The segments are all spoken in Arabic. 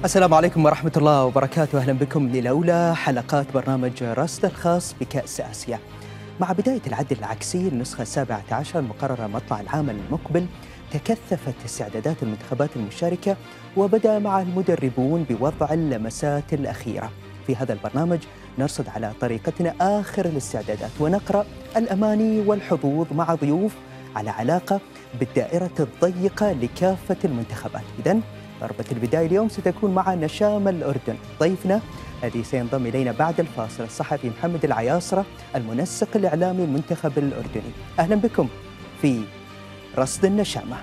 السلام عليكم ورحمة الله وبركاته. أهلا بكم للأولى حلقات برنامج رصد الخاص بكأس آسيا. مع بداية العد العكسي النسخة 17 المقررة مطلع العام المقبل، تكثفت استعدادات المنتخبات المشاركة وبدأ مع المدربون بوضع اللمسات الأخيرة. في هذا البرنامج نرصد على طريقتنا آخر الاستعدادات ونقرأ الأماني والحظوظ مع ضيوف على علاقة بالدائرة الضيقة لكافة المنتخبات. إذن ضربة البداية اليوم ستكون مع نشام الأردن، ضيفنا الذي سينضم إلينا بعد الفاصل الصحفي محمد العياصرة المنسق الإعلامي المنتخب الأردني. أهلا بكم في رصد النشامة.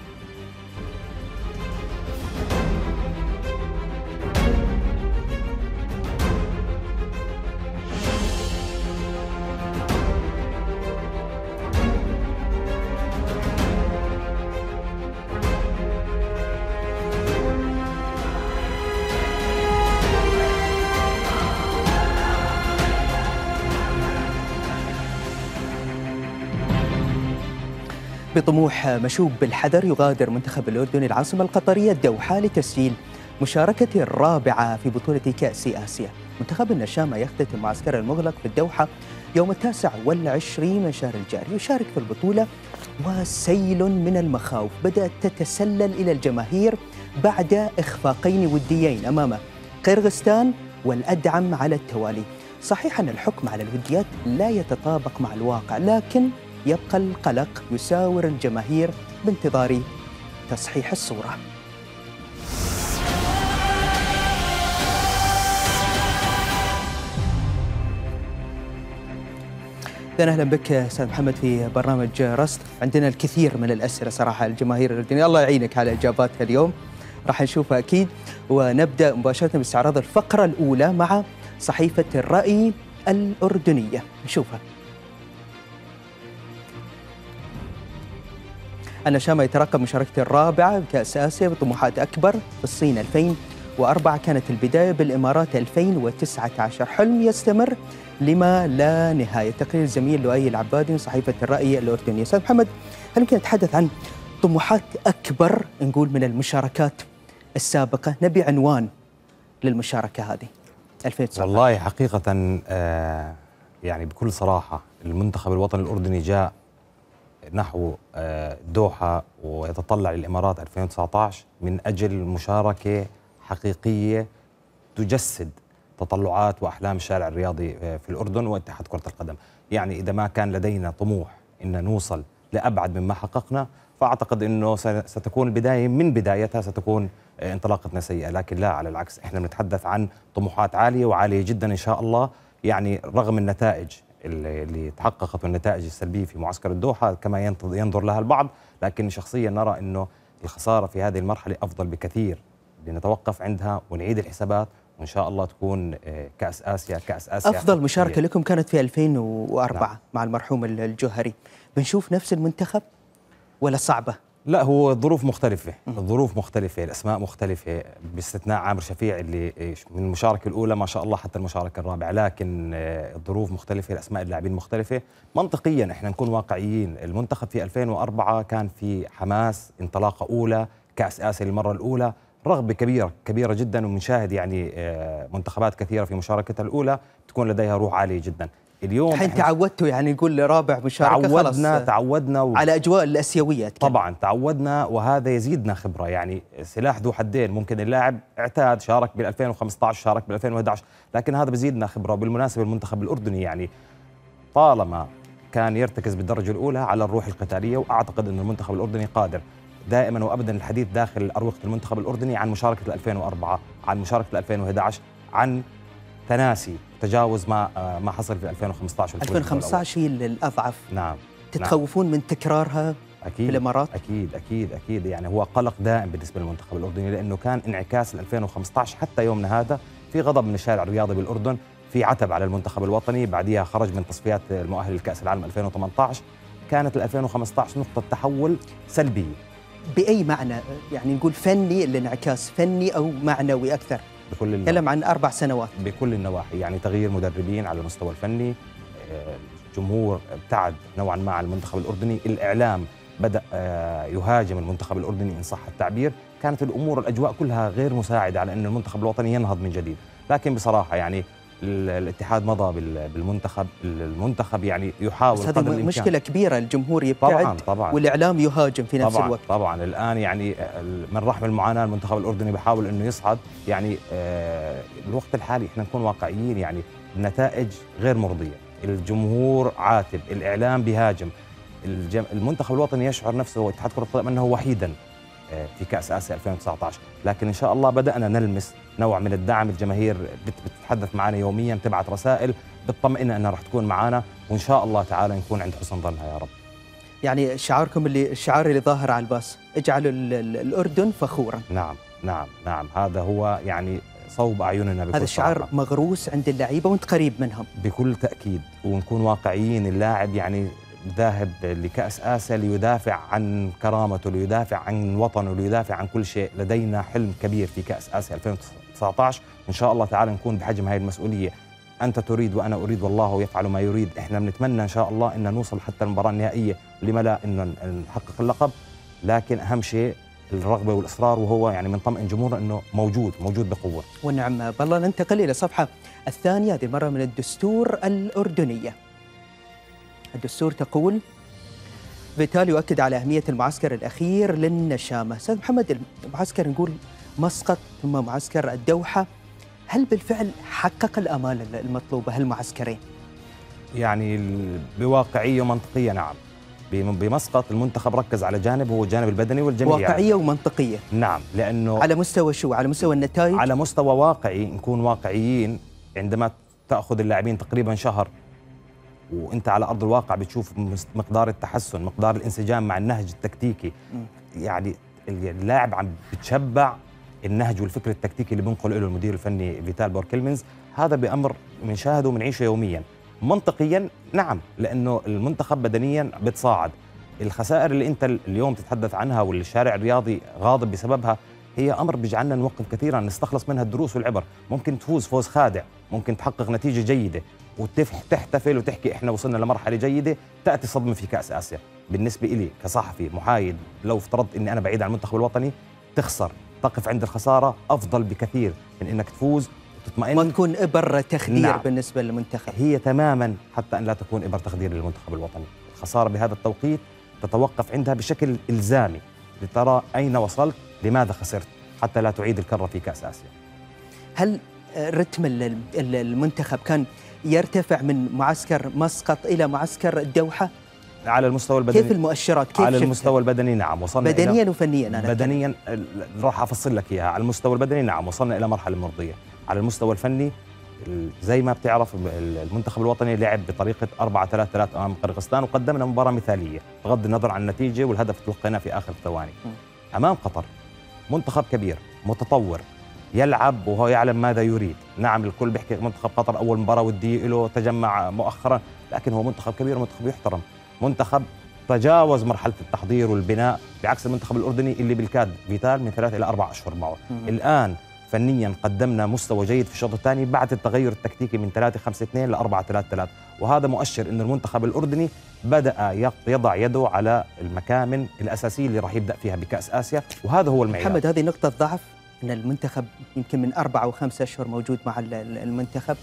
بطموح مشوب بالحذر يغادر منتخب الأردن العاصمة القطرية الدوحة لتسجيل مشاركته الرابعة في بطولة كأس آسيا. منتخب النشامة يختتم معسكره المغلق في الدوحة يوم 29 من شهر الجاري، يشارك في البطولة وسيل من المخاوف بدأت تتسلل إلى الجماهير بعد إخفاقين وديين أمام قرغستان والأدعم على التوالي. صحيح أن الحكم على الوديات لا يتطابق مع الواقع، لكن يبقى القلق يساور الجماهير بانتظار تصحيح الصورة. أهلا بك أستاذ محمد في برنامج رصد. عندنا الكثير من الأسئلة صراحة الجماهير الأردنية، الله يعينك على إجاباتها اليوم، راح نشوفها أكيد. ونبدأ مباشرة باستعراض الفقرة الأولى مع صحيفة الرأي الأردنية، نشوفها. النشامة يترقب مشاركته الرابعة بكأس آسيا بطموحات أكبر. في الصين 2004 كانت البداية، بالإمارات 2019 حلم يستمر لما لا نهاية. تقرير الزميل لؤي العبادي من صحيفة الرأي الأردنية. أستاذ محمد، هل يمكن نتحدث عن طموحات أكبر نقول من المشاركات السابقة؟ نبي عنوان للمشاركة هذه 2019. والله حقيقة يعني بكل صراحة المنتخب الوطني الأردني جاء نحو الدوحة ويتطلع للإمارات 2019 من أجل مشاركة حقيقية تجسد تطلعات وأحلام الشارع الرياضي في الأردن واتحاد كرة القدم. يعني إذا ما كان لدينا طموح إن نوصل لأبعد مما حققنا، فأعتقد أنه ستكون البداية من بدايتها ستكون انطلاقتنا سيئة، لكن لا، على العكس احنا بنتحدث عن طموحات عالية وعالية جدا إن شاء الله. يعني رغم النتائج اللي تحققت والنتائج السلبية في معسكر الدوحة كما ينظر لها البعض، لكن شخصيا نرى أنه الخسارة في هذه المرحلة أفضل بكثير، لنتوقف عندها ونعيد الحسابات وإن شاء الله تكون كأس آسيا. أفضل مشاركة لكم كانت في 2004 نعم. مع المرحوم الجوهري. بنشوف نفس المنتخب ولا صعبة؟ لا، هو الظروف مختلفة، الظروف مختلفة، الأسماء مختلفة، باستثناء عامر شفيع اللي من المشاركة الأولى ما شاء الله حتى المشاركة الرابعة، لكن الظروف مختلفة، الأسماء اللاعبين مختلفة. منطقيا احنا نكون واقعيين، المنتخب في 2004 كان في حماس، انطلاقة أولى، كأس آسيا للمرة الأولى، رغبة كبيرة جدا، ومنشاهد يعني منتخبات كثيرة في مشاركتها الأولى تكون لديها روح عالية جدا. اليوم الحين تعودتوا يعني نقول رابع مشاركة تعودنا على أجواء الآسيوية طبعا تعودنا، وهذا يزيدنا خبرة. يعني سلاح ذو حدين، ممكن اللاعب اعتاد شارك بال 2015 شارك بال 2011، لكن هذا بزيدنا خبرة. وبالمناسبة المنتخب الأردني يعني طالما كان يرتكز بالدرجة الأولى على الروح القتالية، وأعتقد أن المنتخب الأردني قادر دائما وأبدا الحديث داخل أروقة المنتخب الأردني عن مشاركة 2004، عن مشاركة 2011، عن تناسي تجاوز ما حصل في 2015. 2015 هي الأضعف. نعم. تتخوفون من تكرارها أكيد في الإمارات؟ أكيد يعني هو قلق دائم بالنسبة للمنتخب الأردني، لأنه كان انعكاس 2015 حتى يومنا هذا في غضب من الشارع الرياضي بالأردن، في عتب على المنتخب الوطني. بعديها خرج من تصفيات المؤهل لكأس العالم 2018، كانت 2015 نقطة تحول سلبية. بأي معنى؟ يعني نقول فني، الانعكاس فني أو معنوي أكثر؟ نتكلم عن 4 سنوات. بكل النواحي، يعني تغيير مدربين على المستوى الفني، الجمهور ابتعد نوعا ما عن المنتخب الأردني، الإعلام بدأ يهاجم المنتخب الأردني إن صح التعبير. كانت الامور الاجواء كلها غير مساعده على ان المنتخب الوطني ينهض من جديد. لكن بصراحه يعني الاتحاد مضى بالمنتخب، المنتخب يعني يحاول بس قدر هذه الامكان. مشكله كبيره، الجمهور يبتعد طبعا والاعلام يهاجم في نفس طبعا الوقت. طبعا الان يعني من رحم المعاناه المنتخب الاردني بيحاول انه يصعد، يعني الوقت الحالي احنا نكون واقعيين، يعني النتائج غير مرضيه، الجمهور عاتب، الاعلام بيهاجم، المنتخب الوطني يشعر نفسه اتحاد كره القدم انه وحيدا في كاس اسيا 2019، لكن ان شاء الله بدانا نلمس نوع من الدعم، الجماهير بتتحدث معنا يوميا، بتبعت رسائل بتطمئنا انها راح تكون معنا، وان شاء الله تعالى نكون عند حسن ظنها يا رب. يعني شعاركم الشعار اللي ظاهر على الباص، اجعلوا الأردن فخورا. نعم نعم نعم، هذا هو يعني صوب أعيننا. هذا الشعار مغروس عند اللعيبة وانت قريب منهم بكل تأكيد، ونكون واقعيين، اللاعب يعني ذاهب لكأس آسيا ليدافع عن كرامته، ليدافع عن وطنه، ليدافع عن كل شيء. لدينا حلم كبير في كأس آسيا 2019، إن شاء الله تعالى نكون بحجم هاي المسؤولية. أنت تريد وأنا أريد والله يفعل ما يريد. إحنا بنتمنى إن شاء الله أن نوصل حتى المباراة النهائية، لما لا أن نحقق اللقب، لكن أهم شيء الرغبة والإصرار، وهو يعني بنطمئن جمهورنا أنه موجود بقوة. ونعم بالله. ننتقل إلى الصفحة الثانية، هذه المرة من الدستور الأردنية. الدستور تقول: فيتال يؤكد على أهمية المعسكر الأخير للنشامة. أستاذ محمد، المعسكر نقول مسقط ثم معسكر الدوحة، هل بالفعل حقق الآمال المطلوبة هالمعسكرين؟ يعني بواقعية ومنطقية نعم. بمسقط المنتخب ركز على جانب، هو الجانب البدني والجماهيري. واقعية يعني. ومنطقية نعم، لأنه على مستوى شو؟ على مستوى النتائج؟ على مستوى واقعي، نكون واقعيين. عندما تأخذ اللاعبين تقريبا شهر وانت على ارض الواقع بتشوف مقدار التحسن، مقدار الانسجام مع النهج التكتيكي. يعني اللاعب عم بتشبع النهج والفكر التكتيكي اللي بنقل له المدير الفني فيتال بوركيلمنز. هذا بأمر بنشاهده وبنعيشه يوميا. منطقيا نعم، لانه المنتخب بدنيا بتصاعد. الخسائر اللي انت اليوم تتحدث عنها واللي الشارع الرياضي غاضب بسببها هي امر بيجعلنا نوقف كثيرا، نستخلص منها الدروس والعبر. ممكن تفوز فوز خادع، ممكن تحقق نتيجه جيده وتحتفل وتحكي احنا وصلنا لمرحله جيده، تاتي صدمه في كاس اسيا. بالنسبه لي كصحفي محايد، لو افترضت اني انا بعيد عن المنتخب الوطني، تخسر، تقف عند الخساره افضل بكثير من انك تفوز وتطمئن. ما تكون ابر تخدير. نعم. بالنسبه للمنتخب هي تماما حتى ان لا تكون ابر تخدير للمنتخب الوطني. الخساره بهذا التوقيت تتوقف عندها بشكل الزامي لترى اين وصلت، لماذا خسرت، حتى لا تعيد الكره في كاس اسيا. هل رتم المنتخب كان يرتفع من معسكر مسقط الى معسكر الدوحه؟ على المستوى البدني كيف المؤشرات؟ كيف على المستوى البدني نعم وصلنا بدنيا وفنيا. بدنيا راح افصل لك اياها. على المستوى البدني نعم وصلنا الى مرحله مرضيه. على المستوى الفني زي ما بتعرف المنتخب الوطني لعب بطريقه 4-3-3 امام قرغيزستان، وقدمنا مباراه مثاليه بغض النظر عن النتيجه والهدف تلقيناه في اخر الثواني. امام قطر منتخب كبير متطور يلعب وهو يعلم ماذا يريد. نعم الكل بيحكي منتخب قطر اول مباراه وديه له تجمع مؤخرا، لكن هو منتخب كبير ومنتخب يحترم، منتخب تجاوز مرحله التحضير والبناء، بعكس المنتخب الاردني اللي بالكاد فيتال من 3 إلى 4 أشهر معه. الان فنيا قدمنا مستوى جيد في الشوط الثاني بعد التغير التكتيكي من 3-5-2 ل 4-3-3، وهذا مؤشر ان المنتخب الاردني بدا يضع يده على المكامن الاساسيه اللي راح يبدا فيها بكاس اسيا، وهذا هو المعيار. محمد، هذه نقطه ضعف ان المنتخب يمكن من 4 أو 5 أشهر موجود مع المنتخب،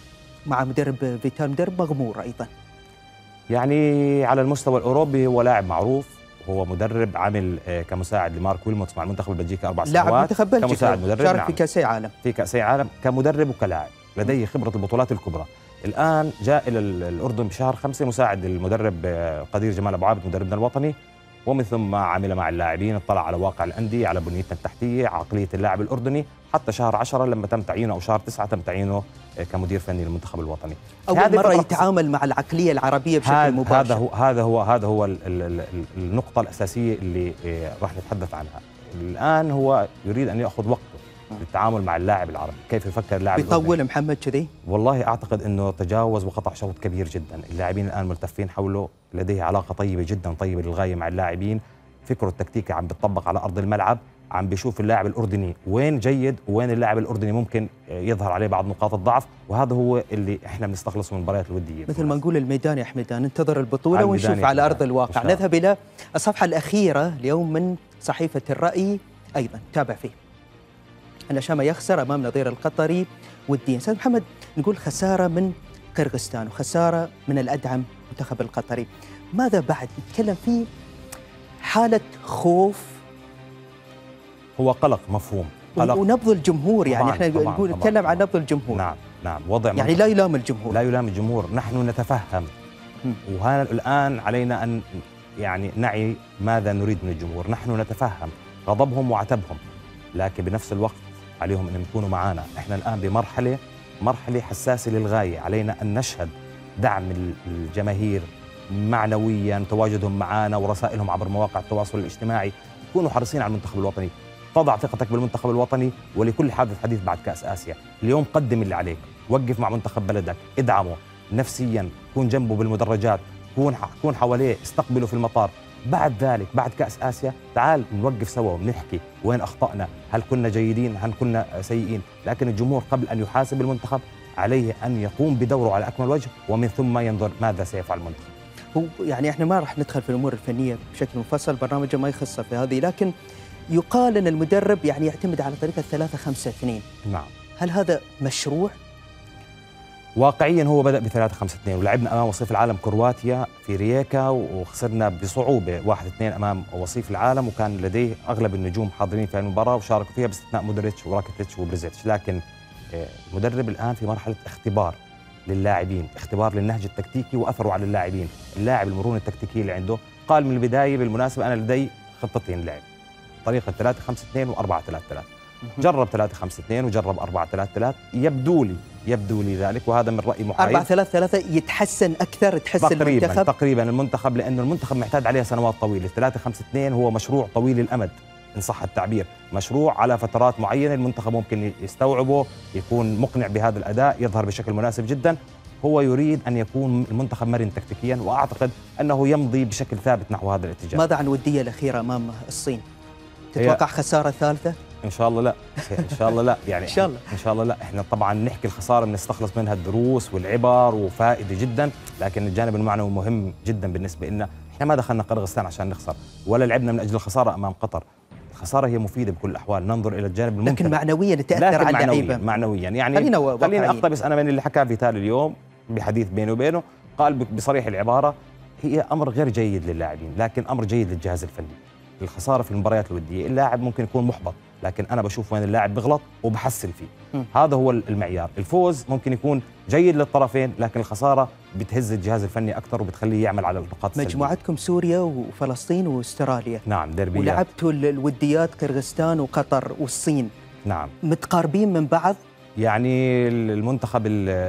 مع مدرب فيتال، مدرب مغمور ايضا. يعني على المستوى الاوروبي هو لاعب معروف، هو مدرب عمل كمساعد لمارك ويلموتس مع المنتخب البلجيكي 4 سنوات، لاعب منتخب بلجيكا كمساعد مدرب. شارك نعم. في كاسي عالم، في كاسي عالم كمدرب وكلاعب، لديه خبره البطولات الكبرى. الان جاء الى الاردن بشهر 5 مساعد المدرب قدير جمال ابو عابد مدربنا الوطني، ومن ثم عمل مع اللاعبين، اطلع على واقع الانديه، على بنيتنا التحتيه، عقليه اللاعب الاردني، حتى شهر 10 لما تم تعيينه او شهر 9 تم تعيينه كمدير فني للمنتخب الوطني. اول مره يتعامل مع العقليه العربيه بشكل مباشر. هذا هو النقطه الاساسيه اللي راح نتحدث عنها. الان هو يريد ان ياخذ وقته للتعامل مع اللاعب العربي، كيف يفكر اللاعب بيطول محمد كذي؟ والله اعتقد انه تجاوز وقطع شوط كبير جدا. اللاعبين الان ملتفين حوله، لديه علاقه طيبه جدا، طيبه للغايه مع اللاعبين، فكره التكتيكي عم بيطبق على ارض الملعب، عم بيشوف اللاعب الاردني وين جيد وين اللاعب الاردني ممكن يظهر عليه بعض نقاط الضعف، وهذا هو اللي احنا بنستخلصه من المباريات الوديه. مثل ما نقول الميدان يا حميدان، ننتظر البطوله ونشوف على ارض الواقع. نذهب الى الصفحه الاخيره اليوم من صحيفه الراي أيضا تابع فيه أن الشام يخسر أمام نظير القطري وديا. أستاذ محمد، نقول خسارة من قرغستان وخسارة من الأدعم المنتخب القطري، ماذا بعد؟ نتكلم في حالة خوف، هو قلق مفهوم، قلق ونبض الجمهور، يعني طبعاً احنا طبعاً نتكلم عن نبض الجمهور. نعم وضع يعني لا يلام الجمهور، لا يلام الجمهور، نحن نتفهم وهذا الآن علينا أن يعني نعي ماذا نريد من الجمهور. نحن نتفهم غضبهم وعتبهم، لكن بنفس الوقت عليهم أن يكونوا معنا. احنا الآن بمرحلة حساسة للغاية، علينا أن نشهد دعم الجماهير معنويا، تواجدهم معنا ورسائلهم عبر مواقع التواصل الاجتماعي. كونوا حريصين على المنتخب الوطني، تضع ثقتك بالمنتخب الوطني، ولكل حادث حديث بعد كأس آسيا. اليوم قدم اللي عليك، وقف مع منتخب بلدك، ادعمه نفسيا، كون جنبه بالمدرجات، كون حواليه، استقبله في المطار. بعد ذلك بعد كأس آسيا تعال نوقف سوا ونحكي وين أخطأنا، هل كنا جيدين، هل كنا سيئين. لكن الجمهور قبل أن يحاسب المنتخب عليه أن يقوم بدوره على أكمل وجه، ومن ثم ينظر ماذا سيفعل المنتخب. هو يعني احنا ما راح ندخل في الأمور الفنية بشكل مفصل، برنامج ما يخص في هذه، لكن يقال أن المدرب يعني يعتمد على طريقة 3-5-2. نعم. هل هذا مشروع؟ واقعيا هو بدأ ب3-5-2، ولعبنا أمام وصيف العالم كرواتيا في رييكا وخسرنا بصعوبة 1-2 أمام وصيف العالم، وكان لديه أغلب النجوم حاضرين في المباراة وشاركوا فيها باستثناء مودريتش وراكيتيتش وبريزيتش. لكن المدرب الآن في مرحلة اختبار للاعبين، اختبار للنهج التكتيكي وأثره على اللاعبين. اللاعب المرونة التكتيكية اللي عنده قال من البداية بالمناسبة أنا لدي خطتين لعب، طريقة 3-5-2 و4-3-3. جرب 3-5-2 وجرب 4-3-3، يبدو لي ذلك، وهذا من رأي محايد. 4-3-3 يتحسن أكثر، تحسن المنتخب تقريبا المنتخب، لأنه المنتخب محتاج عليه سنوات طويلة. 3-5-2 هو مشروع طويل الأمد إن صح التعبير، مشروع على فترات معينة المنتخب ممكن يستوعبه، يكون مقنع بهذا الأداء، يظهر بشكل مناسب جدا. هو يريد أن يكون المنتخب مرن تكتيكيا، وأعتقد أنه يمضي بشكل ثابت نحو هذا الاتجاه. ماذا عن الودية الأخيرة أمام الصين؟ تتوقع خسارة ثالثة؟ إن شاء الله لا، إن شاء الله لا، يعني إن شاء الله لا. إحنا طبعا نحكي الخسارة بنستخلص منها الدروس والعبر وفائدة جدا، لكن الجانب المعنوي مهم جدا بالنسبة لنا. إحنا ما دخلنا قرغستان عشان نخسر، ولا لعبنا من أجل الخسارة أمام قطر. الخسارة هي مفيدة بكل الأحوال، ننظر إلى الجانب الممتع. لكن معنويا تأثر على اللعيبة. معنويا يعني خلينا أقتبس أنا من اللي حكاه فيتال اليوم بحديث بيني وبينه، قال بصريح العبارة هي أمر غير جيد للاعبين، لكن أمر جيد للجهاز الفني. الخسارة في المباريات الودية، اللاعب ممكن يكون محبط، لكن أنا بشوف وين اللاعب بغلط وبحسن فيه. هذا هو المعيار. الفوز ممكن يكون جيد للطرفين، لكن الخسارة بتهز الجهاز الفني أكثر وبتخليه يعمل على النقاط السلبية. مجموعتكم سوريا وفلسطين واستراليا. نعم، ديربيات. ولعبتوا الوديات قرغستان وقطر والصين. نعم. متقاربين من بعض؟ يعني المنتخب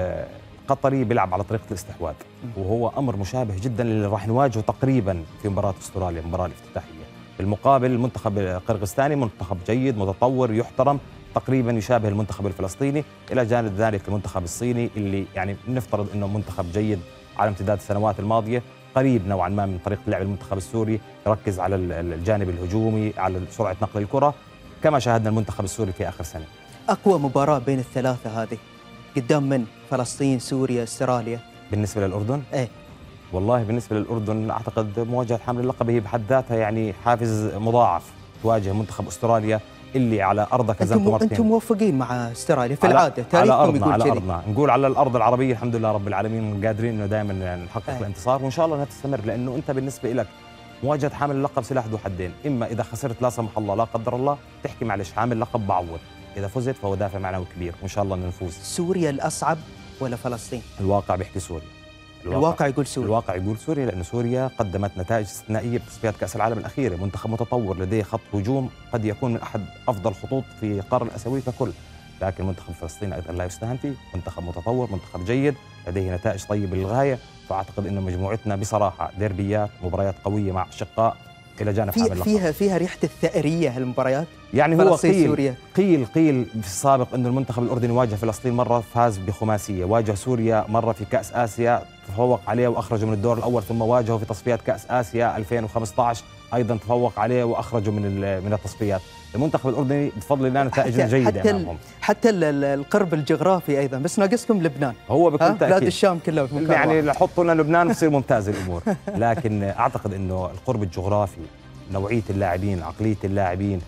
القطري بيلعب على طريقة الاستحواذ، وهو أمر مشابه جدا اللي راح نواجهه تقريبا في مباراة استراليا، المباراة الافتتاحية. بالمقابل المنتخب القرغستاني منتخب جيد متطور يحترم، تقريبا يشابه المنتخب الفلسطيني. إلى جانب ذلك المنتخب الصيني اللي يعني نفترض أنه منتخب جيد على امتداد السنوات الماضية، قريب نوعا ما من طريقة لعب المنتخب السوري، يركز على الجانب الهجومي، على سرعة نقل الكرة، كما شاهدنا المنتخب السوري في آخر سنة. أقوى مباراة بين الثلاثة هذه قدام من؟ فلسطين، سوريا، استراليا؟ بالنسبة للأردن؟ إيه؟ والله بالنسبة للأردن أعتقد مواجهة حامل اللقب هي بحد ذاتها يعني حافز مضاعف. تواجه منتخب أستراليا اللي على أرضك هزمته مرتين. أنتم موفقين مع استراليا في العادة، تاريخكم يقول على أرضنا، نقول على الأرض العربية الحمد لله رب العالمين قادرين إنه دائما نحقق الانتصار، وإن شاء الله انها تستمر. لأنه أنت بالنسبة لك مواجهة حامل اللقب سلاح ذو حدين، إما إذا خسرت لا سمح الله لا قدر الله تحكي معلش حامل لقب بعوض، إذا فزت فهو دافع معنوي كبير، وإن شاء الله نفوز. سوريا الأصعب ولا فلسطين؟ الواقع بيحكي سوريا. الواقع يقول سوريا. الواقع يقول سوريا، لأن سوريا قدمت نتائج استثنائية بتصفيات كأس العالم الأخيرة، منتخب متطور لديه خط هجوم قد يكون من أحد أفضل خطوط في القارة الآسيوية ككل، لكن منتخب فلسطين أيضا لا يستهان فيه، منتخب متطور، منتخب جيد، لديه نتائج طيبة للغاية. فأعتقد أن مجموعتنا بصراحة ديربيات، مباريات قوية مع أشقاء إلى جانب حامل اللقب. فيها ريحة الثأرية المباريات. يعني هو قيل في السابق أن المنتخب الأردني واجه فلسطين مرة فاز بخماسية، واجه سوريا مرة في كأس آسيا تفوق عليه وأخرجه من الدور الأول، ثم واجهه في تصفيات كأس آسيا 2015 أيضا تفوق عليه وأخرجه من التصفيات. المنتخب الأردني بفضل الله نتائجنا جيدة أمامهم. حتى القرب الجغرافي أيضا، بس ناقصكم لبنان. هو بكل تأكيد بلاد الشام كلها في مكان يعني نحط لنا لبنان بصير ممتاز الأمور. لكن أعتقد أنه القرب الجغرافي، نوعية اللاعبين، عقلية اللاعبين،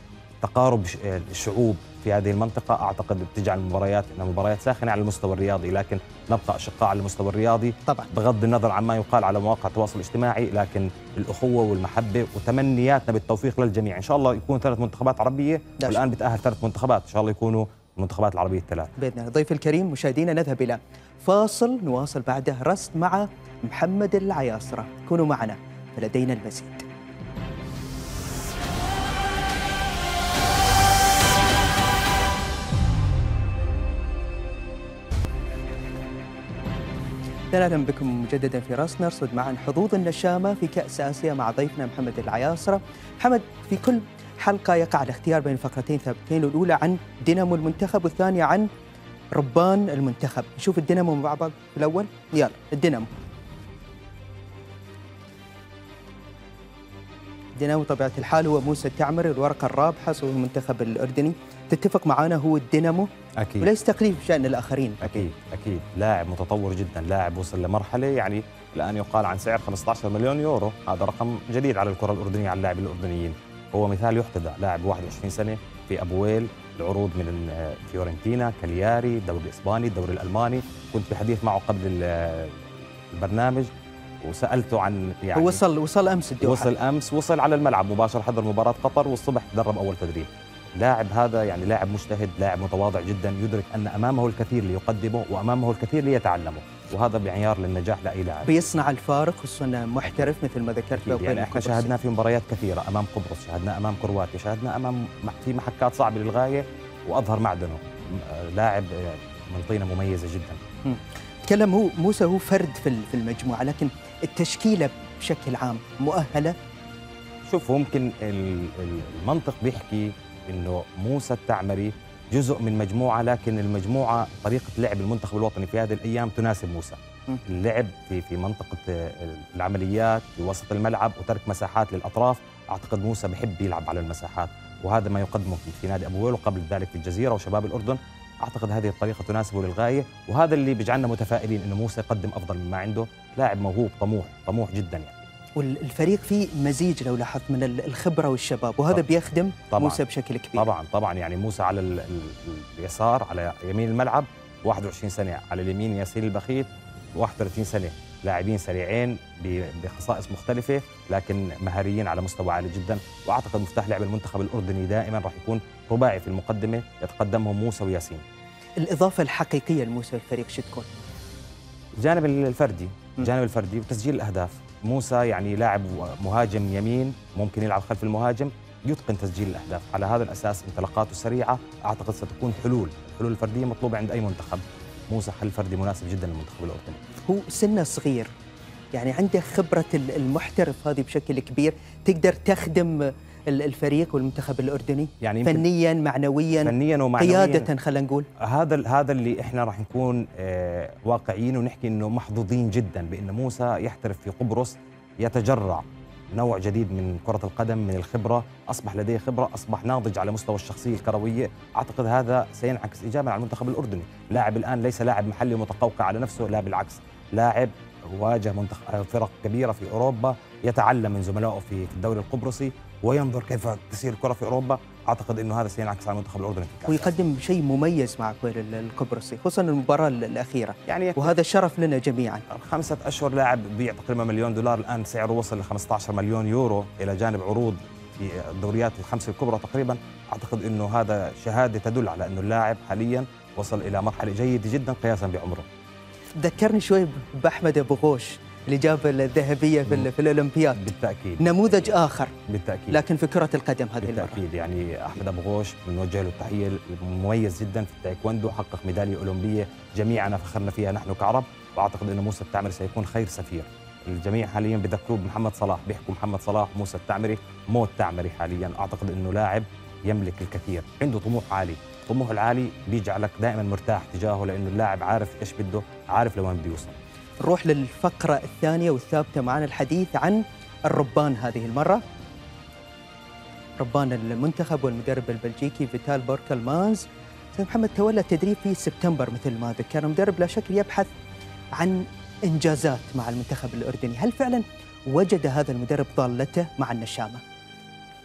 تقارب الشعوب في هذه المنطقة أعتقد بتجعل المباريات إنها مباريات ساخنة على المستوى الرياضي، لكن نبقى أشقاء على المستوى الرياضي طبعا بغض النظر عن ما يقال على مواقع التواصل الاجتماعي، لكن الأخوة والمحبة وتمنياتنا بالتوفيق للجميع. إن شاء الله يكون 3 منتخبات عربية، والآن بتأهل 3 منتخبات، إن شاء الله يكونوا المنتخبات العربية ال3 بإذن الله. ضيف الكريم مشاهدينا نذهب إلى فاصل نواصل بعده رصد مع محمد العياصرة، كونوا معنا فلدينا المزيد. اهلا بكم مجددا في راس نرصد معا حظوظ النشامه في كاس اسيا مع ضيفنا محمد العياصره. محمد، في كل حلقه يقع الاختيار بين فقرتين ثابتين، الاولى عن دينامو المنتخب والثانيه عن ربان المنتخب. نشوف الدينامو مع بعض في الاول. يلا الدينامو. الدينامو طبيعه الحال هو موسى التعمري، الورقه الرابحه صوب المنتخب الاردني. تتفق معنا هو الدينامو؟ أكيد، وليس تقليل بشأن الآخرين. أكيد لاعب متطور جدا، لاعب وصل لمرحلة يعني الآن يقال عن سعر 15 مليون يورو، هذا رقم جديد على الكرة الأردنية، على اللاعب الأردنيين. هو مثال يحتذى، لاعب 21 سنة في أبويل، العروض من فيورنتينا، كالياري، الدوري الإسباني، الدوري الألماني. كنت بحديث معه قبل البرنامج وسألته عن يعني وصل أمس الدوحة، وصل على الملعب مباشرة، حضر مباراة قطر والصبح تدرب أول تدريب. لاعب هذا يعني لاعب مجتهد، لاعب متواضع جدا، يدرك أن أمامه الكثير ليقدمه وأمامه الكثير ليتعلمه، وهذا معيار للنجاح لأي لاعب. بيصنع الفارق، خصوصا محترف مثل ما ذكرت. يعني احنا شاهدناه في مباريات كثيرة أمام قبرص، شاهدناه أمام كرواتيا، شاهدناه أمام في محكات صعبة للغاية وأظهر معدنه. لاعب من طينة مميزة جدا. تكلم موسى هو فرد في المجموعة، لكن التشكيلة بشكل عام مؤهلة. شوف، ممكن المنطق بيحكي إنه موسى التعمري جزء من مجموعة، لكن المجموعة طريقة لعب المنتخب الوطني في هذه الأيام تناسب موسى. اللعب في منطقة العمليات في وسط الملعب وترك مساحات للأطراف. أعتقد موسى بحب يلعب على المساحات، وهذا ما يقدمه في نادي أبويل وقبل ذلك في الجزيرة وشباب الأردن. أعتقد هذه الطريقة تناسبه للغاية، وهذا اللي بيجعلنا متفائلين إنه موسى يقدم أفضل مما عنده. لاعب موهوب طموح جدا يعني. والفريق فيه مزيج لو لاحظت من الخبرة والشباب، وهذا بيخدم موسى بشكل كبير. طبعا يعني موسى على اليسار، على يمين الملعب 21 سنة، على اليمين ياسين البخيت 31 سنة. لاعبين سريعين بخصائص مختلفة لكن مهاريين على مستوى عالي جدا، وأعتقد مفتاح لعب المنتخب الأردني دائما راح يكون رباعي في المقدمة يتقدمهم موسى وياسين. الإضافة الحقيقية لموسى الفريق شو تكون؟ الجانب الفردي وتسجيل الأهداف. موسى يعني لاعب مهاجم يمين، ممكن يلعب خلف المهاجم، يتقن تسجيل الأهداف. على هذا الأساس انطلاقاته سريعة، أعتقد ستكون الحلول الفردية مطلوبة عند أي منتخب. موسى حل فردي مناسب جدا للمنتخب الأردني. هو سنه صغير، يعني عنده خبرة المحترف هذه بشكل كبير، تقدر تخدم الفريق والمنتخب الأردني يعني فنياً ومعنوياً قيادة. خلينا نقول هذا اللي احنا راح نكون واقعيين ونحكي انه محظوظين جدا بان موسى يحترف في قبرص، يتجرع نوع جديد من كرة القدم، من الخبرة، أصبح لديه خبرة، أصبح ناضج على مستوى الشخصية الكروية. أعتقد هذا سينعكس إيجاباً على المنتخب الأردني. لاعب الآن ليس لاعب محلي متقوقع على نفسه، لا بالعكس، لاعب واجه فرق كبيرة في أوروبا، يتعلم من زملائه في الدوري القبرصي وينظر كيف تسير الكرة في أوروبا. أعتقد أنه هذا سينعكس على المنتخب الأردني في ويقدم شيء مميز مع كويل القبرصي، خصوصا المباراة الأخيرة يعني، وهذا شرف لنا جميعا. 5 أشهر لاعب بيع تقريبا $1 مليون، الآن سعره وصل ل 15 مليون يورو، إلى جانب عروض في الدوريات ال5 الكبرى تقريبا. أعتقد أنه هذا شهادة تدل على أنه اللاعب حاليا وصل إلى مرحلة جيدة جدا قياسا بعمره. ذكرني شوي بأحمد أبو غوش اللي جاب الذهبية في الأولمبياد. بالتأكيد نموذج آخر بالتأكيد، لكن في كرة القدم هذه بالتأكيد يعني أحمد أبو غوش بنوجه له التحية، مميز جدا في التايكوندو، حقق ميدالية أولمبية جميعنا فخرنا فيها نحن كعرب. وأعتقد أنه موسى التعمري سيكون خير سفير. الجميع حاليا بذكروه بمحمد صلاح، بيحكوا محمد صلاح، موسى التعمري، مو التعمري حاليا. أعتقد أنه لاعب يملك الكثير، عنده طموح عالي. طموح العالي بيجعلك دائما مرتاح تجاهه، لأنه اللاعب عارف إيش بده، عارف لوين بده يوصل. نروح للفقرة الثانية والثابتة معنا، الحديث عن الربان هذه المرة. ربان المنتخب والمدرب البلجيكي فيتال بوركلمانز. سيد محمد تولى التدريب في سبتمبر مثل ما ذكر. مدرب لا شك يبحث عن إنجازات مع المنتخب الأردني. هل فعلا وجد هذا المدرب ضالته مع النشامة؟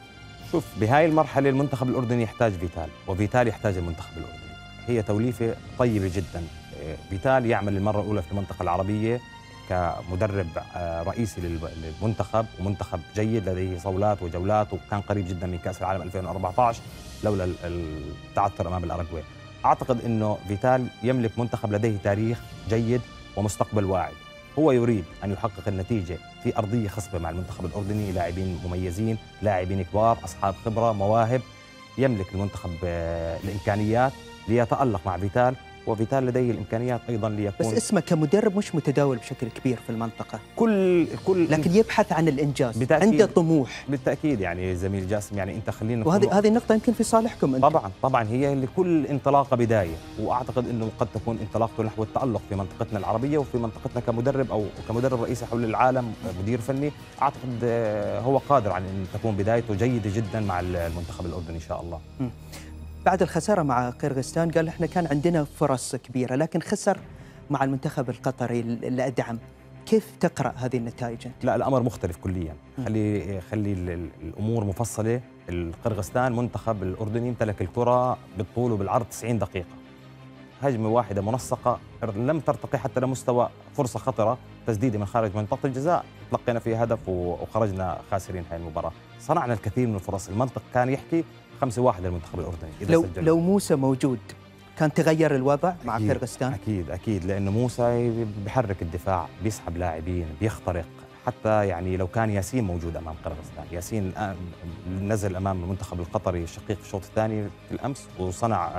شوف بهاي المرحلة المنتخب الأردني يحتاج فيتال، وفيتال يحتاج المنتخب الأردني. هي توليفة طيبة جدا. فيتال يعمل المرة الأولى في المنطقة العربية كمدرب رئيسي للمنتخب، ومنتخب جيد لديه صولات وجولات، وكان قريب جدا من كأس العالم 2014 لولا التعثر أمام الأرجواي. أعتقد أنه فيتال يملك منتخب لديه تاريخ جيد ومستقبل واعد. هو يريد أن يحقق النتيجة في أرضية خصبة مع المنتخب الأردني، لاعبين مميزين، لاعبين كبار، أصحاب خبرة، مواهب. يملك المنتخب الإمكانيات ليتألق مع فيتال، وفيتال لديه الإمكانيات أيضا ليكون. بس اسمه كمدرب مش متداول بشكل كبير في المنطقة، لكن يبحث عن الإنجاز، عنده طموح. بالتأكيد يعني زميل جاسم، يعني أنت خلينا وهذه النقطة يمكن في صالحكم أنتم. طبعا هي لكل انطلاقة بداية، وأعتقد أنه قد تكون انطلاقته نحو التألق في منطقتنا العربية وفي منطقتنا كمدرب أو كمدرب رئيسي حول العالم، مدير فني. أعتقد هو قادر على أن تكون بدايته جيدة جدا مع المنتخب الأردني إن شاء الله. بعد الخسارة مع قرغيزستان قال احنا كان عندنا فرص كبيرة، لكن خسر مع المنتخب القطري الأدعم. كيف تقرأ هذه النتائج أنت؟ لا، الأمر مختلف كليا. خلي الأمور مفصلة. القرغيزستان منتخب الأردني امتلك الكرة بالطول وبالعرض 90 دقيقة، هجمة واحدة منسقة لم ترتقي حتى لمستوى فرصة خطرة، تسديدة من خارج منطقة الجزاء تلقينا فيها هدف وخرجنا خاسرين هاي المباراة. صنعنا الكثير من الفرص، المنطق كان يحكي 5-1 للمنتخب الأردني. لو موسى موجود كان تغير الوضع مع قرغيزستان؟ أكيد لأنه موسى بيحرك الدفاع، بيسحب لاعبين، بيخترق. حتى يعني لو كان ياسين موجود أمام قرغيزستان، ياسين نزل أمام المنتخب القطري الشقيق في الشوط الثاني في الأمس وصنع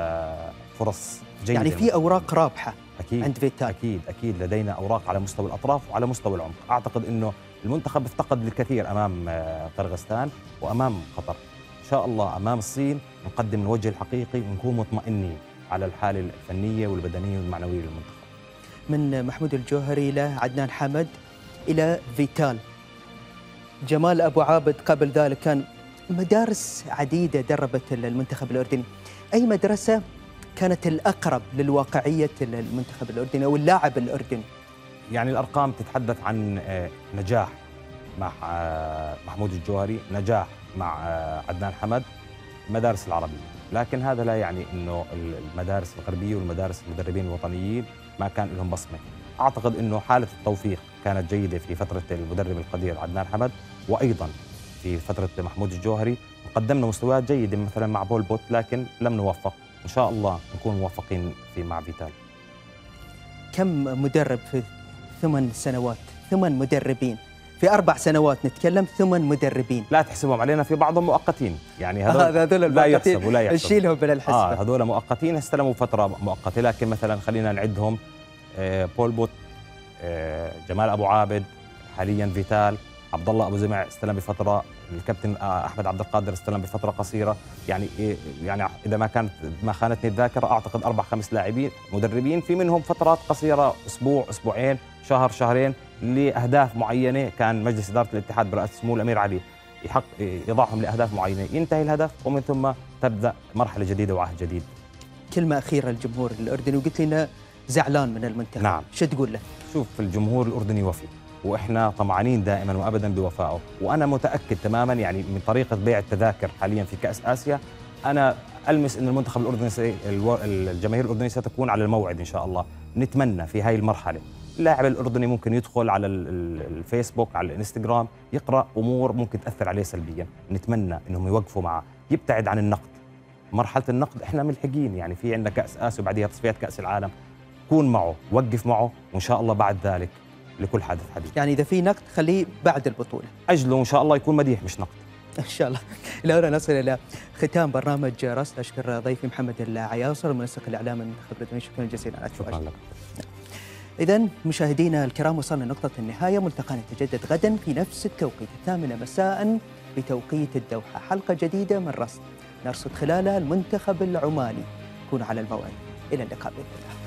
فرص جيدة. يعني في أوراق رابحة عند فيتال. أكيد لدينا أوراق على مستوى الأطراف وعلى مستوى العمق. أعتقد أنه المنتخب افتقد الكثير أمام قرغيزستان وأمام قطر. إن شاء الله أمام الصين نقدم الوجه الحقيقي ونكون مطمئنين على الحالة الفنية والبدنية والمعنوية للمنتخب. من محمود الجوهري إلى عدنان حمد إلى فيتال. جمال أبو عابد قبل ذلك كان مدارس عديدة دربت المنتخب الأردني. أي مدرسة كانت الأقرب للواقعية المنتخب الأردني أو اللاعب الأردني؟ يعني الأرقام تتحدث عن نجاح مع محمود الجوهري، نجاح مع عدنان حمد، المدارس العربية. لكن هذا لا يعني أنه المدارس الغربية والمدارس المدربين الوطنيين ما كان لهم بصمة. أعتقد أنه حالة التوفيق كانت جيدة في فترة المدرب القدير عدنان حمد، وأيضا في فترة محمود الجوهري قدمنا مستويات جيدة مثلا مع بول بوت، لكن لم نوفق. إن شاء الله نكون موفقين مع فيتال. كم مدرب في 8 سنوات؟ 8 مدربين في 4 سنوات نتكلم، 8 مدربين. لا تحسبهم علينا، في بعضهم مؤقتين، يعني هذول لا يحسبوا نشيلهم من الحسبة. هذول مؤقتين استلموا فترة مؤقتة، لكن مثلا خلينا نعدهم: بول بوت، جمال أبو عابد، حاليا فيتال، عبد الله أبو زمع استلم بفترة، الكابتن أحمد عبد القادر استلم بفترة قصيرة. يعني إذا ما خانتني الذاكرة أعتقد 4-5 لاعبين مدربين، في منهم فترات قصيرة، أسبوع، أسبوعين، شهر، شهرين، لأهداف معينة. كان مجلس إدارة الاتحاد برئاسة سمو الأمير علي يضعهم لأهداف معينة، ينتهي الهدف ومن ثم تبدأ مرحلة جديدة وعهد جديد. كلمة أخيرة للجمهور الأردني، وقلت لنا زعلان من المنتخب. نعم. شو تقول له؟ شوف، الجمهور الأردني وفي، وإحنا طمعانين دائما وأبدا بوفائه، وأنا متأكد تماما يعني من طريقة بيع التذاكر حاليا في كأس آسيا، أنا ألمس أن المنتخب الأردني الجماهير الأردنية ستكون على الموعد إن شاء الله. نتمنى في هاي المرحلة اللاعب الأردني ممكن يدخل على الفيسبوك، على الانستغرام، يقرأ أمور ممكن تأثر عليه سلبيا. نتمنى أنهم يوقفوا معه، يبتعد عن النقد. مرحلة النقد إحنا ملحقين، يعني في عندنا كأس آسيا وبعدها تصفيات كأس العالم. كون معه، وقف معه، وإن شاء الله بعد ذلك لكل حدث حديث. يعني إذا في نقد خليه بعد البطولة، أجله إن شاء الله يكون مديح مش نقد إن شاء الله. إلى هنا نصل إلى ختام برنامج رصد. أشكر ضيفي محمد العياصر المنسق الإعلامي من المنتخب الأردني. شكرا جزيلا على شكرا لك. إذا مشاهدينا الكرام، وصلنا نقطة النهاية. ملتقانا يتجدد غدا في نفس التوقيت 8 مساء بتوقيت الدوحة، حلقة جديدة من رصد نرصد خلالها المنتخب العماني. كونوا على الموعد. إلى اللقاء بإذن الله.